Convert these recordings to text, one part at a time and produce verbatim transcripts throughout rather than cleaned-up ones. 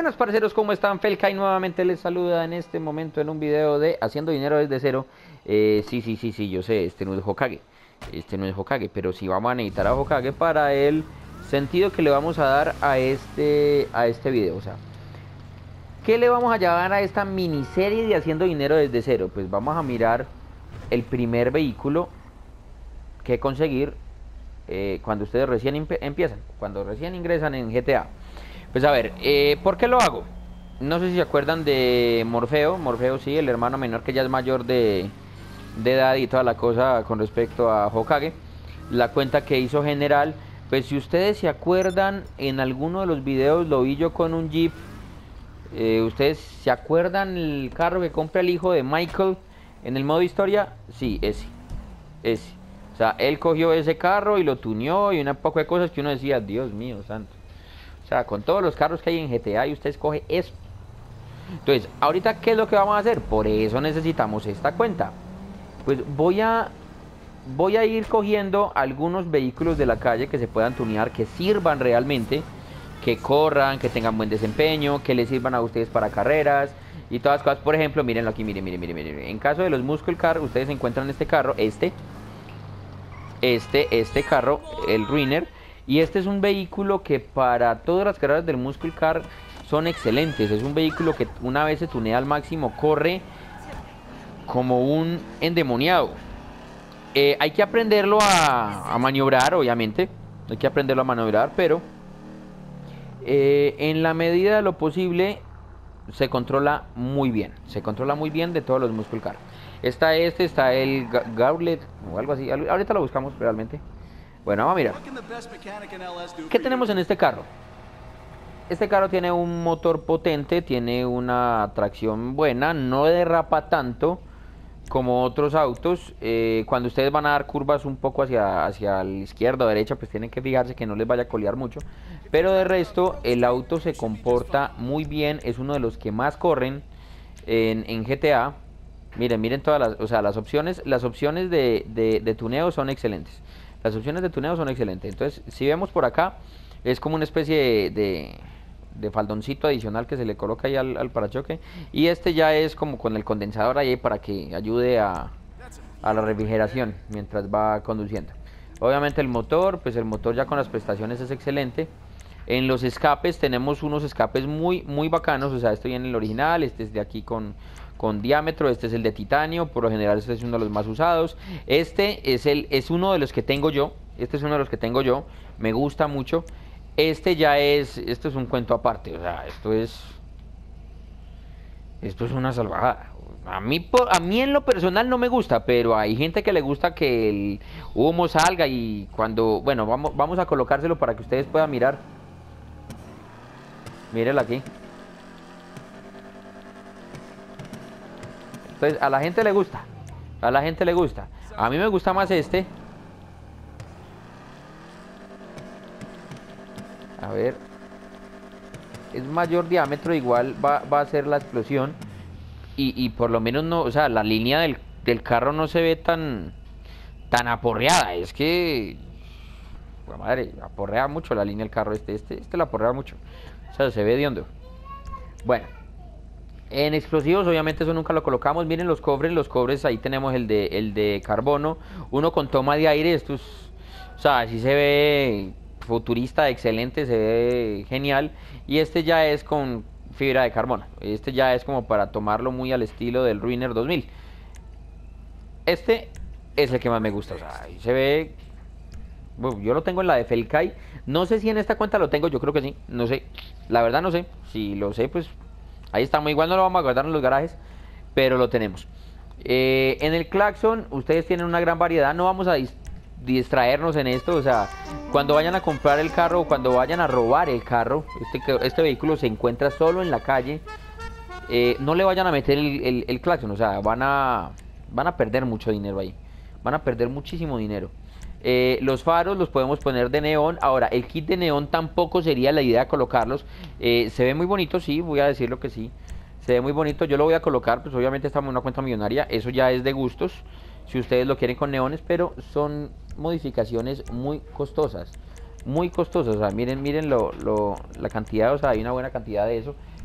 Buenas parceros, ¿cómo están? Felkai nuevamente les saluda en este momento en un video de Haciendo Dinero desde cero. eh, Sí, sí, sí, sí, yo sé, este no es Hokage. Este no es Hokage, pero sí vamos a necesitar a Hokage para el sentido que le vamos a dar a este, a este video. O sea, ¿qué le vamos a llamar a esta miniserie de Haciendo Dinero desde cero? Pues vamos a mirar el primer vehículo que conseguir eh, cuando ustedes recién empiezan, cuando recién ingresan en G T A. Pues a ver, eh, ¿por qué lo hago? No sé si se acuerdan de Morfeo. Morfeo, sí, el hermano menor que ya es mayor de, de edad y toda la cosa con respecto a Hokage. La cuenta que hizo General. Pues si ustedes se acuerdan, en alguno de los videos lo vi yo con un Jeep. Eh, ¿Ustedes se acuerdan el carro que compra el hijo de Michael en el modo historia? Sí, ese. Ese. O sea, él cogió ese carro y lo tuneó y una poco de cosas que uno decía, Dios mío, santo. O sea, con todos los carros que hay en G T A y usted escoge eso. Entonces, ahorita, ¿qué es lo que vamos a hacer? Por eso necesitamos esta cuenta. Pues voy a voy a ir cogiendo algunos vehículos de la calle que se puedan tunear, que sirvan realmente, que corran, que tengan buen desempeño, que les sirvan a ustedes para carreras y todas las cosas. Por ejemplo, mírenlo aquí, miren, miren, miren, miren. En caso de los Muscle Car, ustedes encuentran este carro, este, este, este carro, el Ruiner. Y este es un vehículo que para todas las carreras del Muscle Car son excelentes. Es un vehículo que una vez se tunea al máximo corre como un endemoniado. Eh, hay que aprenderlo a, a maniobrar, obviamente. Hay que aprenderlo a maniobrar, pero eh, en la medida de lo posible se controla muy bien. Se controla muy bien de todos los Muscle Car. Está este, está el Gauntlet o algo así. Ahorita lo buscamos realmente. Bueno, vamos a mirar. ¿Qué tenemos en este carro? Este carro tiene un motor potente, tiene una tracción buena, no derrapa tanto como otros autos. Eh, cuando ustedes van a dar curvas un poco hacia, hacia la izquierda o derecha, pues tienen que fijarse que no les vaya a colear mucho. Pero de resto, el auto se comporta muy bien, es uno de los que más corren en, en G T A. Miren, miren todas las, o sea, las opciones, las opciones de, de, de tuneo son excelentes. Las opciones de tuneo son excelentes. Entonces, si vemos por acá, es como una especie de, de, de faldoncito adicional que se le coloca ahí al, al parachoque. Y este ya es como con el condensador ahí para que ayude a, a la refrigeración mientras va conduciendo. Obviamente el motor, pues el motor ya con las prestaciones es excelente. En los escapes tenemos unos escapes muy, muy bacanos. O sea, estoy en el original, este es de aquí con... con diámetro, este es el de titanio, por lo general este es uno de los más usados. Este es, el, es uno de los que tengo yo, este es uno de los que tengo yo, me gusta mucho. Este ya es, esto es un cuento aparte, o sea, esto es, esto es una salvajada. A mí, a mí en lo personal no me gusta, pero hay gente que le gusta que el humo salga y cuando, bueno, vamos, vamos a colocárselo para que ustedes puedan mirar. Mírenlo aquí. Entonces, a la gente le gusta. A la gente le gusta. A mí me gusta más este. A ver. Es mayor diámetro, igual va, va a ser la explosión. Y, y por lo menos no, o sea, la línea del, del carro no se ve tan, tan aporreada. Es que, la madre, aporrea mucho la línea del carro este. Este, este la aporrea mucho. O sea, se ve de hondo. Bueno. En explosivos, obviamente eso nunca lo colocamos. Miren los cofres, los cofres, ahí tenemos el de, el de carbono. Uno con toma de aire, esto es, o sea, así se ve futurista, excelente, se ve genial. Y este ya es con fibra de carbono. Este ya es como para tomarlo muy al estilo del Ruiner dos mil. Este es el que más me gusta, o sea, ahí se ve... Bueno, yo lo tengo en la de Felkai. No sé si en esta cuenta lo tengo, yo creo que sí, no sé. La verdad no sé, si lo sé pues... Ahí estamos, igual no lo vamos a guardar en los garajes, pero lo tenemos. Eh, en el claxon, ustedes tienen una gran variedad, no vamos a dis distraernos en esto. O sea, cuando vayan a comprar el carro o cuando vayan a robar el carro, este, este vehículo se encuentra solo en la calle, eh, no le vayan a meter el, el, el claxon, o sea, van a, van a perder mucho dinero ahí. Van a perder muchísimo dinero. Eh, los faros los podemos poner de neón. Ahora, el kit de neón tampoco sería la idea colocarlos. eh, Se ve muy bonito, sí, voy a decirlo que sí. Se ve muy bonito, yo lo voy a colocar. Pues obviamente estamos en una cuenta millonaria. Eso ya es de gustos, si ustedes lo quieren con neones. Pero son modificaciones muy costosas. Muy costosas, o sea, miren, miren lo, lo, la cantidad. O sea, hay una buena cantidad de eso.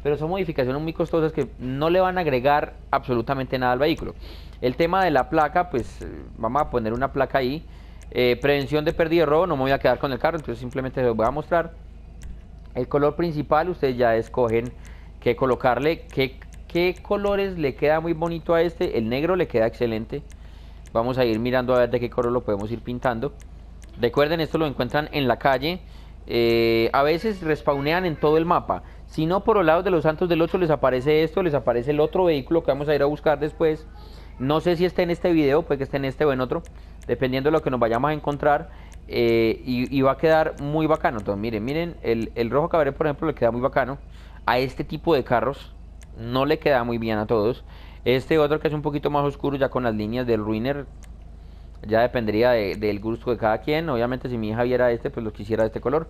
pero son modificaciones muy costosas que no le van a agregar absolutamente nada al vehículo. El tema de la placa, pues vamos a poner una placa ahí. Eh, prevención de pérdida y robo, no me voy a quedar con el carro, entonces simplemente les voy a mostrar. El color principal, ustedes ya escogen qué colocarle, qué, qué colores le queda muy bonito a este. El negro le queda excelente. Vamos a ir mirando a ver de qué color lo podemos ir pintando. Recuerden, esto lo encuentran en la calle. Eh, a veces respawnean en todo el mapa. Si no, por los lados de los Santos del ocho les aparece esto, les aparece el otro vehículo que vamos a ir a buscar después. No sé si está en este video, puede que esté en este o en otro, dependiendo de lo que nos vayamos a encontrar. Eh, y, y va a quedar muy bacano. Entonces, miren, miren, el, el rojo cabré, por ejemplo, le queda muy bacano a este tipo de carros. No le queda muy bien a todos. Este otro que es un poquito más oscuro, ya con las líneas del Ruiner, ya dependería de, del gusto de cada quien. Obviamente si mi hija viera este, pues lo quisiera de este color.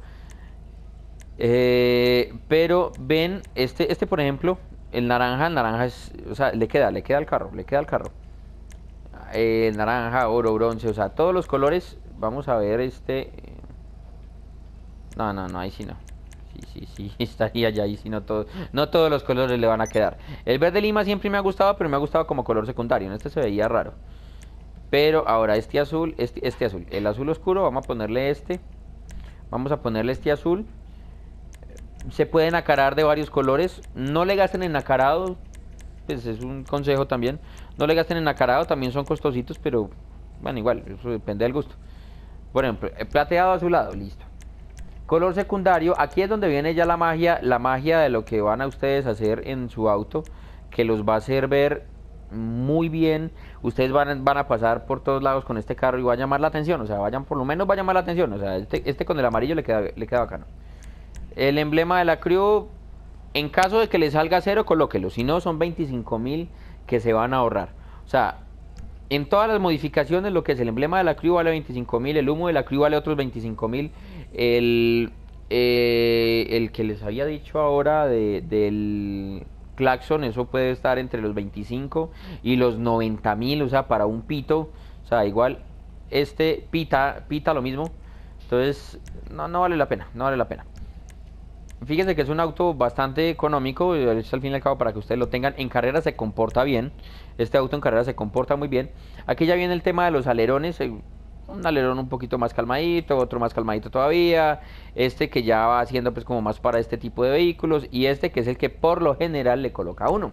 Eh, pero ven, este, este por ejemplo, el naranja, el naranja es, o sea, le queda, le queda al carro, le queda al carro. Eh, naranja, oro, bronce, o sea, todos los colores. Vamos a ver este. No, no, no, ahí sí no. Sí, sí, sí, estaría ya ahí, sí, no todos, no todos los colores le van a quedar. El verde lima siempre me ha gustado, pero me ha gustado como color secundario. En este se veía raro. Pero ahora este azul, este, este azul, el azul oscuro, vamos a ponerle este. Vamos a ponerle este azul. Se pueden acarar de varios colores. No le gasten en acarado. Pues es un consejo también. No le gasten en acarado, también son costositos, pero bueno, igual, eso depende del gusto. Por ejemplo, plateado azulado, listo. Color secundario, aquí es donde viene ya la magia, la magia de lo que van a ustedes a hacer en su auto, que los va a hacer ver muy bien. Ustedes van, van a pasar por todos lados con este carro y va a llamar la atención, o sea, vayan, por lo menos va a llamar la atención, o sea, este, este con el amarillo le queda, le queda bacano. El emblema de la crew, en caso de que le salga cero, colóquelo, si no son veinticinco mil que se van a ahorrar. O sea, en todas las modificaciones, lo que es el emblema de la crew vale veinticinco mil, el humo de la crew vale otros veinticinco mil, el, eh, el que les había dicho ahora de, del claxon, eso puede estar entre los veinticinco y los noventa mil, o sea, para un pito, o sea, igual, este pita, pita lo mismo, entonces, no, no vale la pena, no vale la pena. Fíjense que es un auto bastante económico, es al fin y al cabo para que ustedes lo tengan. En carrera se comporta bien, este auto en carrera se comporta muy bien. Aquí ya viene el tema de los alerones, un alerón un poquito más calmadito, otro más calmadito todavía, este que ya va haciendo pues como más para este tipo de vehículos, y este que es el que por lo general le coloca uno.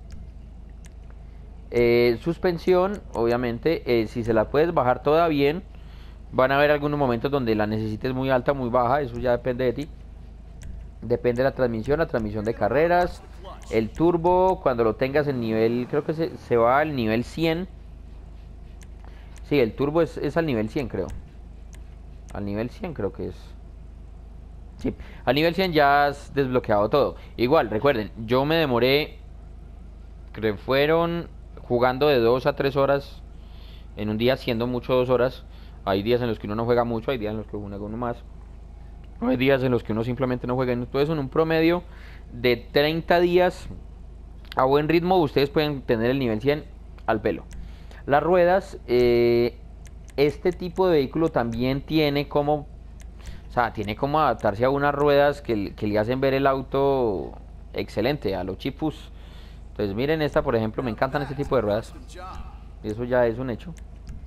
Eh, suspensión, obviamente, eh, si se la puedes bajar toda bien, van a haber algunos momentos donde la necesites muy alta, muy baja, eso ya depende de ti. Depende de la transmisión, la transmisión de carreras. El turbo, cuando lo tengas en nivel, creo que se, se va al nivel cien. Sí, el turbo es, es al nivel cien, creo. Al nivel cien creo que es. Sí, al nivel cien ya has desbloqueado todo. Igual, recuerden, yo me demoré, creo que fueron jugando de dos a tres horas en un día, siendo mucho dos horas. Hay días en los que uno no juega mucho, hay días en los que uno juega uno más. Hay días en los que uno simplemente no juega. Entonces, en un promedio de treinta días a buen ritmo, ustedes pueden tener el nivel cien al pelo. Las ruedas, eh, este tipo de vehículo también tiene como, o sea, tiene como adaptarse a unas ruedas que, que le hacen ver el auto excelente, a los chipus. Entonces, miren esta, por ejemplo, me encantan este tipo de ruedas. Eso ya es un hecho.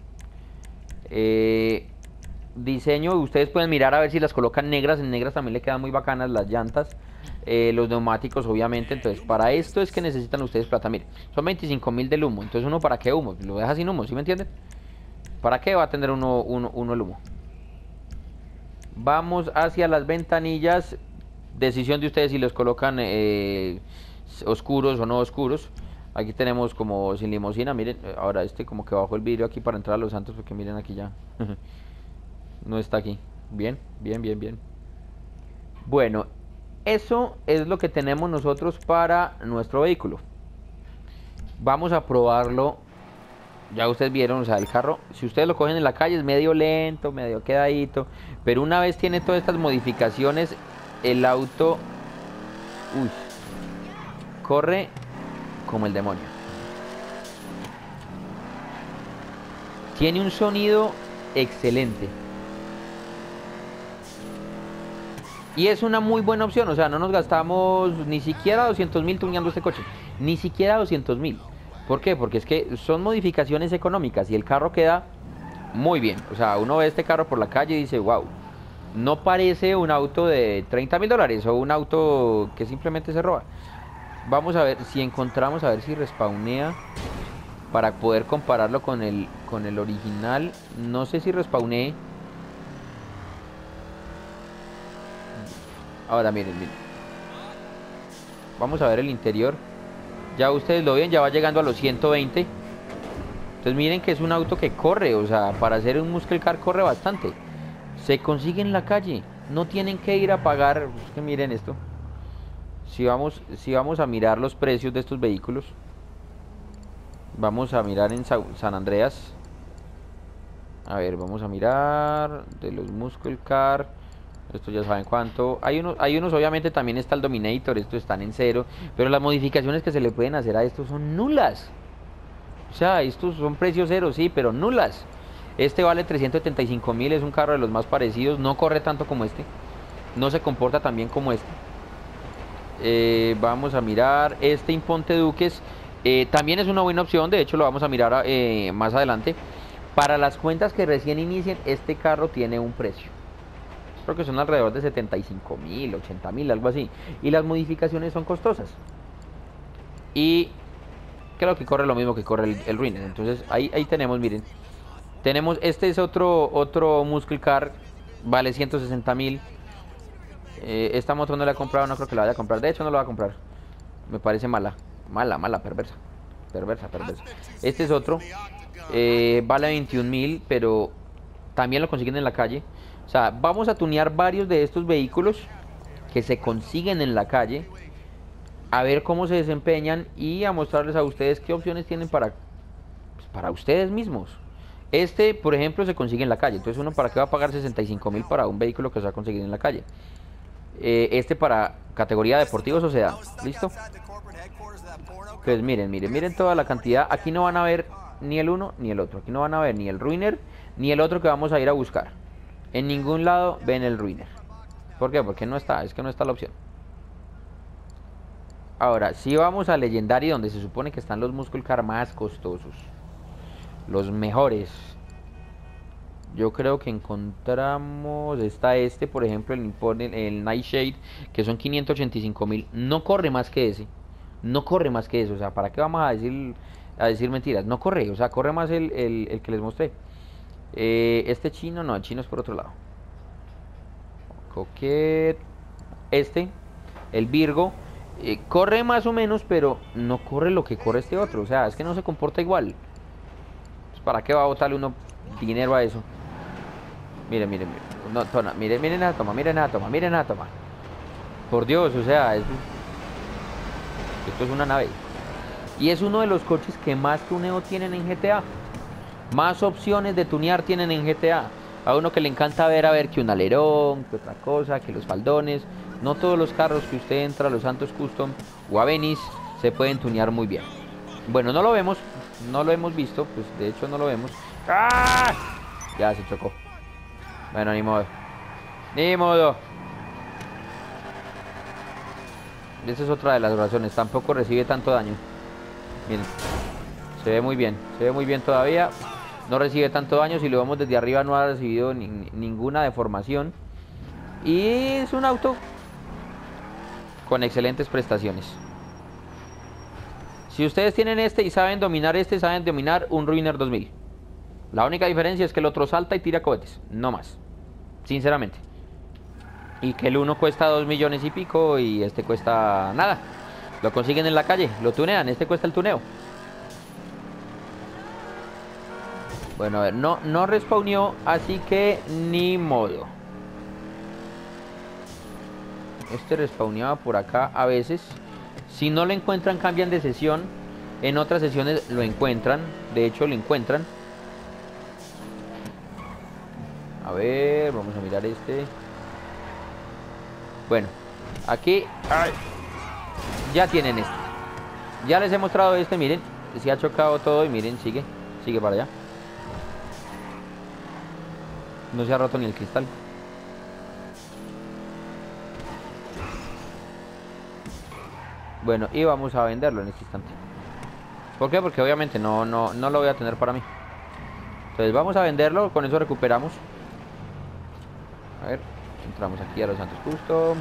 Eh... Diseño, ustedes pueden mirar a ver si las colocan negras. En negras también le quedan muy bacanas las llantas, eh, los neumáticos obviamente. Entonces para esto es que necesitan ustedes plata. Miren, son veinticinco mil del humo. Entonces uno, ¿para qué humo? Lo deja sin humo, ¿sí me entienden? ¿Para qué va a tener uno, uno, uno el humo? Vamos hacia las ventanillas. Decisión de ustedes si los colocan eh, oscuros o no oscuros. Aquí tenemos como sin limusina. Miren, ahora este como que bajó el vidrio aquí para entrar a Los Santos, porque miren aquí ya no está aquí. Bien, bien, bien, bien. Bueno, eso es lo que tenemos nosotros para nuestro vehículo. Vamos a probarlo. Ya ustedes vieron, o sea, el carro, si ustedes lo cogen en la calle es medio lento, medio quedadito, pero una vez tiene todas estas modificaciones, el auto, uy, corre como el demonio. Tiene un sonido excelente. Y es una muy buena opción, o sea, no nos gastamos ni siquiera doscientos mil tuneando este coche, ni siquiera doscientos mil. ¿Por qué? Porque es que son modificaciones económicas y el carro queda muy bien. O sea, uno ve este carro por la calle y dice, wow, no parece un auto de treinta mil dólares o un auto que simplemente se roba. Vamos a ver si encontramos, a ver si respawnea para poder compararlo con el, con el original. No sé si respawnee. Ahora miren, miren. Vamos a ver el interior. Ya ustedes lo ven, ya va llegando a los ciento veinte. Entonces miren que es un auto que corre, o sea, para hacer un muscle car corre bastante. Se consigue en la calle, no tienen que ir a pagar. Es que miren esto. Si vamos, si vamos a mirar los precios de estos vehículos, vamos a mirar en San Andreas. A ver, vamos a mirar de los muscle car. Estos ya saben cuánto. Hay unos, hay unos, obviamente también está el Dominator. Estos están en cero. Pero las modificaciones que se le pueden hacer a estos son nulas. O sea, estos son precios cero, sí, pero nulas. Este vale trescientos setenta y cinco mil. Es un carro de los más parecidos. No corre tanto como este. No se comporta tan bien como este. Eh, vamos a mirar este Imponte Duques. Eh, también es una buena opción. De hecho, lo vamos a mirar eh, más adelante. Para las cuentas que recién inicien, este carro tiene un precio. Creo que son alrededor de setenta y cinco mil, ochenta mil, algo así. Y las modificaciones son costosas. Y creo que corre lo mismo que corre el, el Ruiner. Entonces ahí, ahí tenemos, miren. Tenemos, este es otro, otro Muscle Car. Vale ciento sesenta mil. Eh, esta moto no la he comprado, no creo que la vaya a comprar. De hecho no la voy a comprar. Me parece mala. Mala, mala, perversa. Perversa, perversa. Este es otro. Eh, vale veintiún mil, pero también lo consiguen en la calle. O sea, vamos a tunear varios de estos vehículos que se consiguen en la calle, a ver cómo se desempeñan y a mostrarles a ustedes qué opciones tienen para, pues, para ustedes mismos. Este, por ejemplo, se consigue en la calle. Entonces, uno, ¿para qué va a pagar sesenta y cinco mil para un vehículo que se va a conseguir en la calle? Eh, este para categoría deportivos o sedán. ¿Listo? Pues miren, miren, miren toda la cantidad. Aquí no van a ver ni el uno ni el otro. Aquí no van a ver ni el Ruiner ni el otro que vamos a ir a buscar. En ningún lado ven el Ruiner. ¿Por qué? Porque no está, es que no está la opción. Ahora, si vamos a Legendary, donde se supone que están los Muscle Car más costosos, los mejores, yo creo que encontramos, está este, por ejemplo, el, el Nightshade, que son quinientos ochenta y cinco mil. No corre más que ese. No corre más que eso. O sea, ¿para qué vamos a decir, a decir mentiras? No corre, o sea, corre más el, el, el que les mostré. Eh, este chino, no, el chino es por otro lado. Coquet. Este, el Virgo, eh, corre más o menos, pero no corre lo que corre este otro. O sea, es que no se comporta igual. Pues, ¿para qué va a botarle uno dinero a eso? Miren, miren, miren. No, toma, miren, miren esa toma, miren esa toma, miren esa toma. Por Dios, o sea, es, esto es una nave. Y es uno de los coches que más tuneo tienen en G T A. Más opciones de tunear tienen en G T A. A uno que le encanta ver, a ver, que un alerón, que otra cosa, que los faldones. No todos los carros que usted entra a los Santos Custom o a Venice se pueden tunear muy bien. Bueno, no lo vemos, no lo hemos visto, pues de hecho no lo vemos. ¡Ah! Ya se chocó. Bueno, ni modo. Ni modo. Esa es otra de las razones. Tampoco recibe tanto daño. Miren. Se ve muy bien. Se ve muy bien todavía. No recibe tanto daño. Si lo vemos desde arriba no ha recibido ni, ninguna deformación. Y es un auto con excelentes prestaciones. Si ustedes tienen este y saben dominar este, saben dominar un Ruiner dos mil. La única diferencia es que el otro salta y tira cohetes. No más. Sinceramente. Y que el uno cuesta dos millones y pico y este cuesta nada. Lo consiguen en la calle, lo tunean, este cuesta el tuneo. Bueno, a ver, no, no respawneó, así que ni modo. Este respawneaba por acá a veces. Si no lo encuentran, cambian de sesión. En otras sesiones lo encuentran. De hecho, lo encuentran. A ver, vamos a mirar este. Bueno, aquí ay, ya tienen este. Ya les he mostrado este, miren. Se ha chocado todo y miren, sigue. Sigue para allá. No se ha roto ni el cristal. Bueno, y vamos a venderlo en este instante. ¿Por qué? Porque obviamente no, no, no lo voy a tener para mí. Entonces vamos a venderlo, con eso recuperamos. A ver, entramos aquí a los Santos Custom.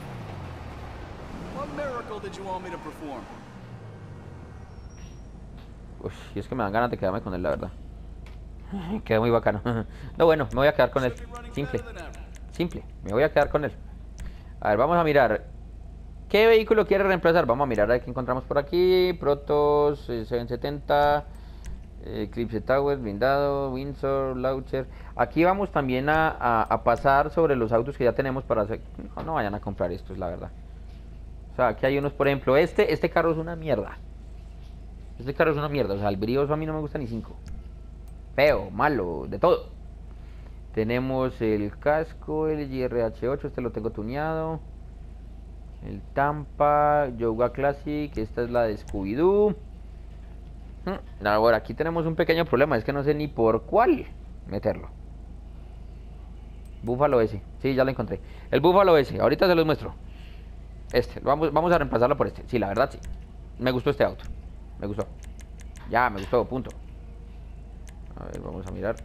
Uf, y es que me dan ganas de quedarme con él, la verdad. Queda muy bacano. No, bueno, me voy a quedar con él. Simple. Simple, me voy a quedar con él. A ver, vamos a mirar. ¿Qué vehículo quiere reemplazar? Vamos a mirar a ver qué encontramos por aquí. Protos, eh, setecientos setenta, eh, Eclipse Tower, blindado, Windsor, Launcher. Aquí vamos también a, a, a pasar sobre los autos que ya tenemos para hacer... No, no vayan a comprar estos, la verdad. O sea, aquí hay unos, por ejemplo, este, este carro es una mierda. Este carro es una mierda, o sea, el brioso a mí no me gusta ni cinco. Feo, malo, de todo. Tenemos el casco, el G R H ocho, este lo tengo tuneado. El Tampa, Yoga Classic, esta es la de Scooby-Doo. Hmm, ahora, aquí tenemos un pequeño problema, es que no sé ni por cuál meterlo. Búfalo S, sí, ya lo encontré. El Búfalo S, ahorita se los muestro. Este, vamos, vamos a reemplazarlo por este. Sí, la verdad sí. Me gustó este auto. Me gustó. Ya, me gustó, punto. A ver, vamos a mirar.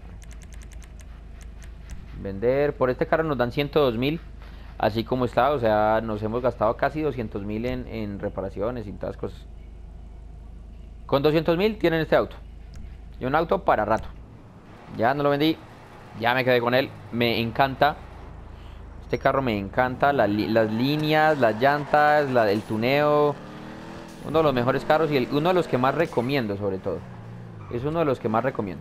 Vender. Por este carro nos dan ciento dos mil. Así como está, o sea, nos hemos gastado casi doscientos mil en, en reparaciones y todas cosas. Con doscientos mil tienen este auto. Y un auto para rato. Ya no lo vendí. Ya me quedé con él. Me encanta. Este carro me encanta. La, las líneas, las llantas, la, el tuneo. Uno de los mejores carros y el, uno de los que más recomiendo, sobre todo. Es uno de los que más recomiendo.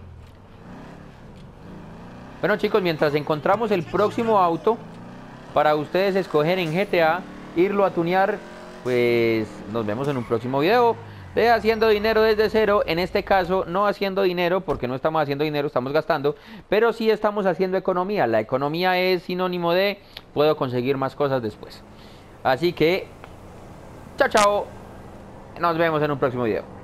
Bueno, chicos, mientras encontramos el próximo auto para ustedes escoger en G T A, irlo a tunear, pues nos vemos en un próximo video de Haciendo Dinero desde cero. En este caso, no haciendo dinero, porque no estamos haciendo dinero, estamos gastando, pero sí estamos haciendo economía. La economía es sinónimo de puedo conseguir más cosas después. Así que, chao, chao. Nos vemos en un próximo video.